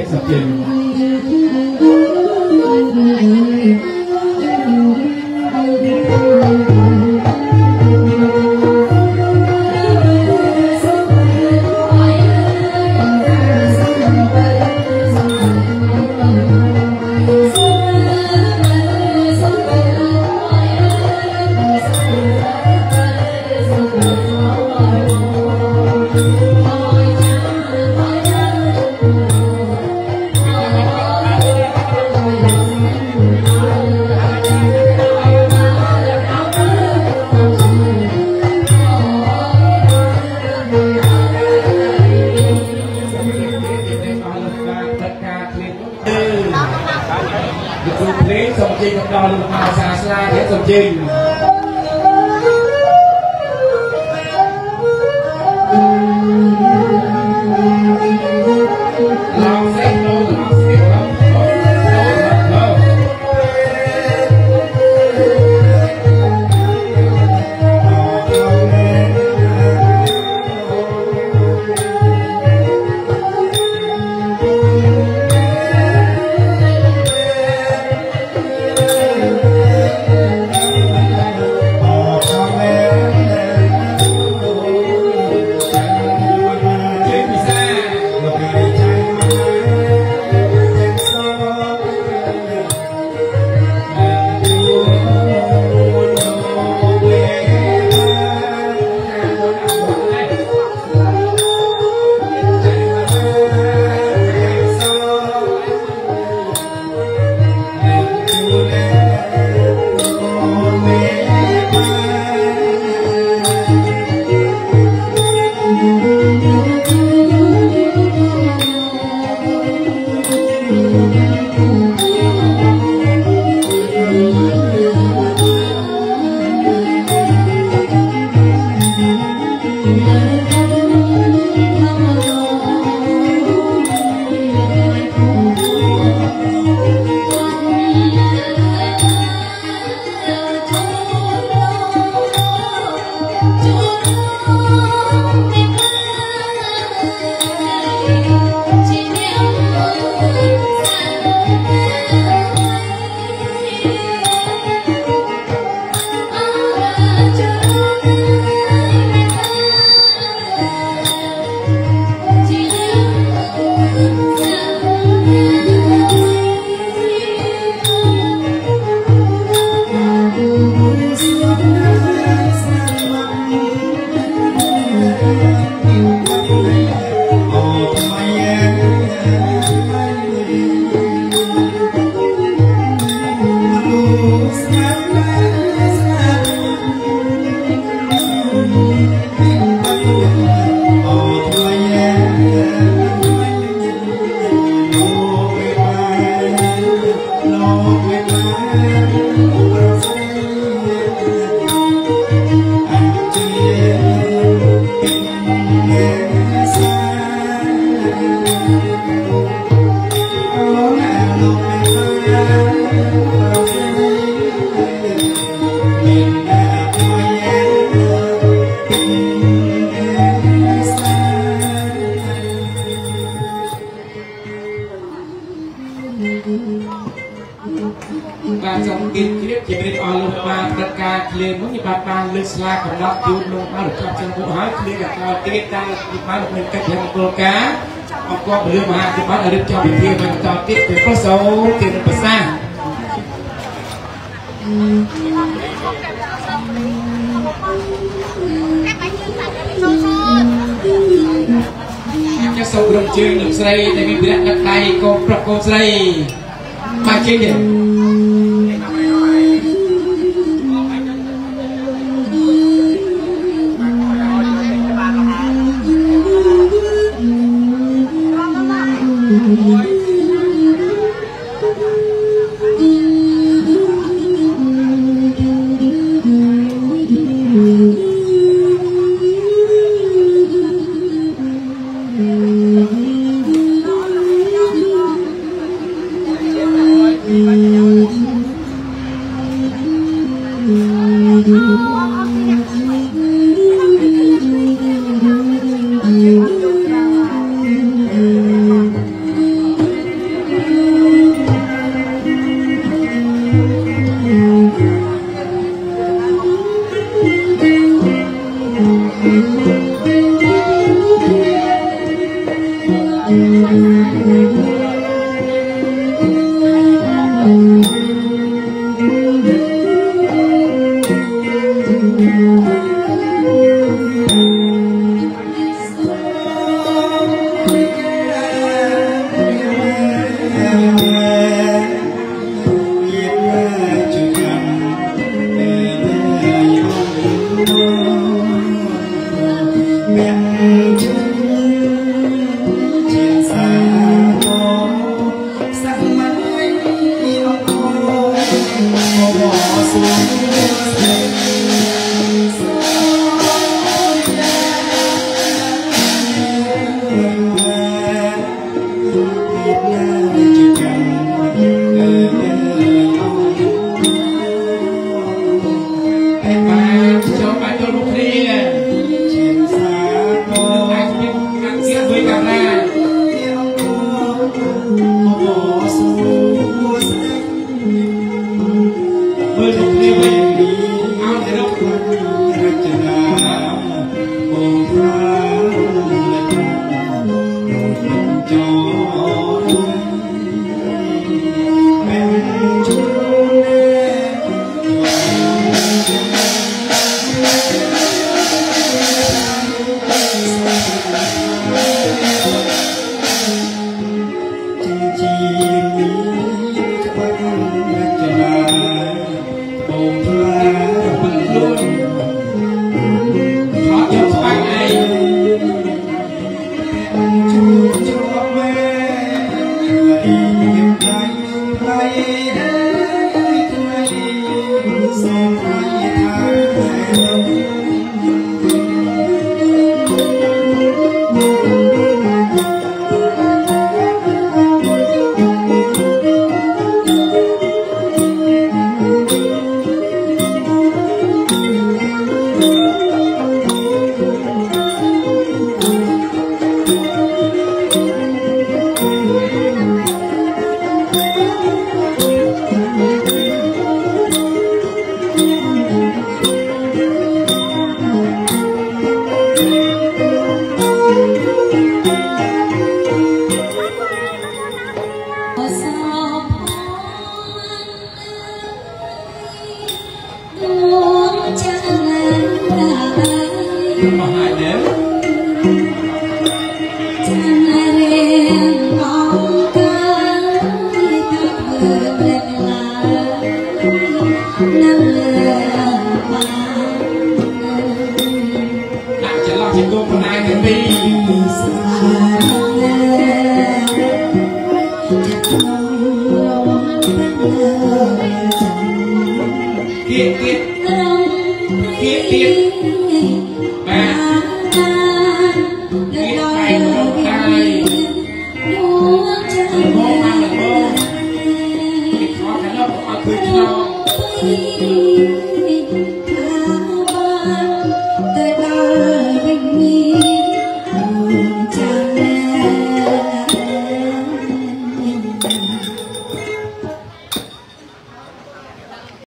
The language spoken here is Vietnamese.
sập trình sông chinh không đo được mà xa xa đến sông chinh lòng xanh đâu lòng xanh lắm và trong kinh kiếp chỉ biết ở lục ba tất cả liền muốn như ba lực la còn nó cứu luôn ba được trong bộ hỏi liền gặpเราtiết ta thì ba được mình cách làm câu cá hoặc qua bữa mà thì ba ở được cho mình mình cho tiết để có số tiền được xa các sâu đồng chơi được xây để mình biết đặt tay cô xây ba chơi đi Bye. Hãy subscribe cho kênh Ghiền Mì Gõ để không bỏ lỡ những video hấp dẫn.